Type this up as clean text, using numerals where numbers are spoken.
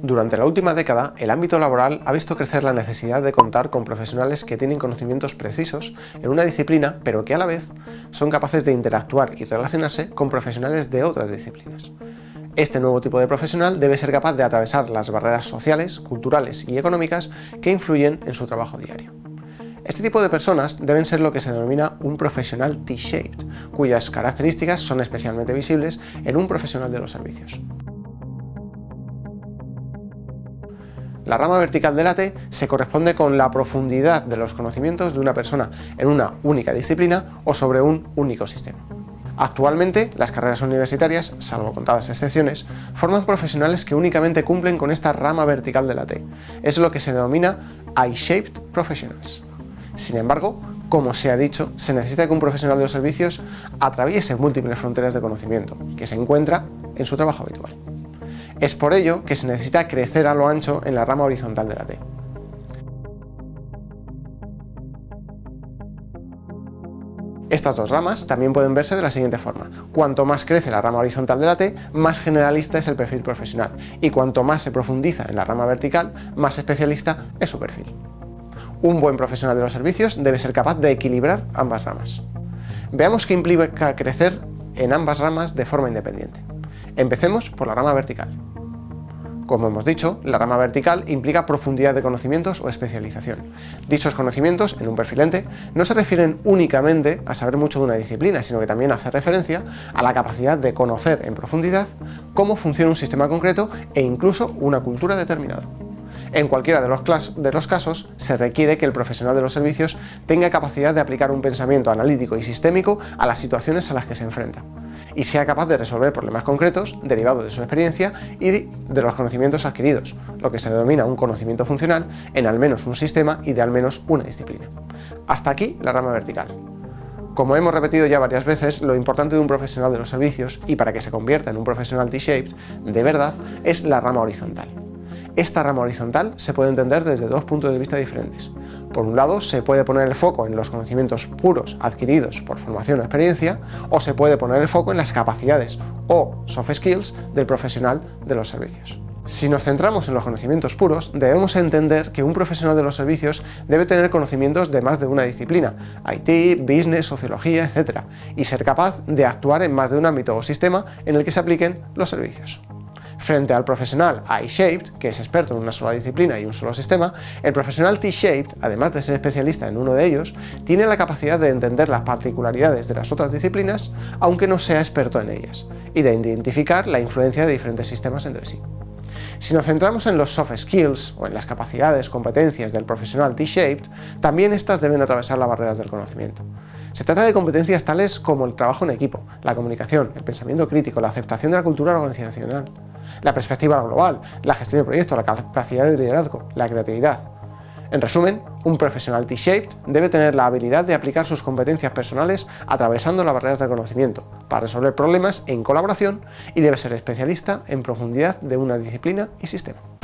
Durante la última década, el ámbito laboral ha visto crecer la necesidad de contar con profesionales que tienen conocimientos precisos en una disciplina, pero que a la vez son capaces de interactuar y relacionarse con profesionales de otras disciplinas. Este nuevo tipo de profesional debe ser capaz de atravesar las barreras sociales, culturales y económicas que influyen en su trabajo diario. Este tipo de personas deben ser lo que se denomina un profesional T-shaped, cuyas características son especialmente visibles en un profesional de los servicios. La rama vertical de la T se corresponde con la profundidad de los conocimientos de una persona en una única disciplina o sobre un único sistema. Actualmente, las carreras universitarias, salvo contadas excepciones, forman profesionales que únicamente cumplen con esta rama vertical de la T. Es lo que se denomina I-shaped professionals. Sin embargo, como se ha dicho, se necesita que un profesional de los servicios atraviese múltiples fronteras de conocimiento, que se encuentra en su trabajo habitual. Es por ello que se necesita crecer a lo ancho en la rama horizontal de la T. Estas dos ramas también pueden verse de la siguiente forma. Cuanto más crece la rama horizontal de la T, más generalista es el perfil profesional, y cuanto más se profundiza en la rama vertical, más especialista es su perfil. Un buen profesional de los servicios debe ser capaz de equilibrar ambas ramas. Veamos qué implica crecer en ambas ramas de forma independiente. Empecemos por la rama vertical. Como hemos dicho, la rama vertical implica profundidad de conocimientos o especialización. Dichos conocimientos, en un perfil ente, no se refieren únicamente a saber mucho de una disciplina, sino que también hace referencia a la capacidad de conocer en profundidad cómo funciona un sistema concreto e incluso una cultura determinada. En cualquiera de los casos, se requiere que el profesional de los servicios tenga capacidad de aplicar un pensamiento analítico y sistémico a las situaciones a las que se enfrenta, y sea capaz de resolver problemas concretos derivados de su experiencia y de los conocimientos adquiridos, lo que se denomina un conocimiento funcional en al menos un sistema y de al menos una disciplina. Hasta aquí la rama vertical. Como hemos repetido ya varias veces, lo importante de un profesional de los servicios, y para que se convierta en un profesional T-shaped de verdad, es la rama horizontal. Esta rama horizontal se puede entender desde dos puntos de vista diferentes. Por un lado, se puede poner el foco en los conocimientos puros adquiridos por formación o experiencia, o se puede poner el foco en las capacidades o soft skills del profesional de los servicios. Si nos centramos en los conocimientos puros, debemos entender que un profesional de los servicios debe tener conocimientos de más de una disciplina, IT, business, sociología, etc., y ser capaz de actuar en más de un ámbito o sistema en el que se apliquen los servicios. Frente al profesional I-shaped, que es experto en una sola disciplina y un solo sistema, el profesional T-shaped, además de ser especialista en uno de ellos, tiene la capacidad de entender las particularidades de las otras disciplinas, aunque no sea experto en ellas, y de identificar la influencia de diferentes sistemas entre sí. Si nos centramos en los soft skills o en las capacidades, competencias del profesional T-shaped, también estas deben atravesar las barreras del conocimiento. Se trata de competencias tales como el trabajo en equipo, la comunicación, el pensamiento crítico, la aceptación de la cultura organizacional, la perspectiva global, la gestión de proyectos, la capacidad de liderazgo, la creatividad. En resumen, un profesional T-shaped debe tener la habilidad de aplicar sus competencias personales atravesando las barreras del conocimiento para resolver problemas en colaboración, y debe ser especialista en profundidad de una disciplina y sistema.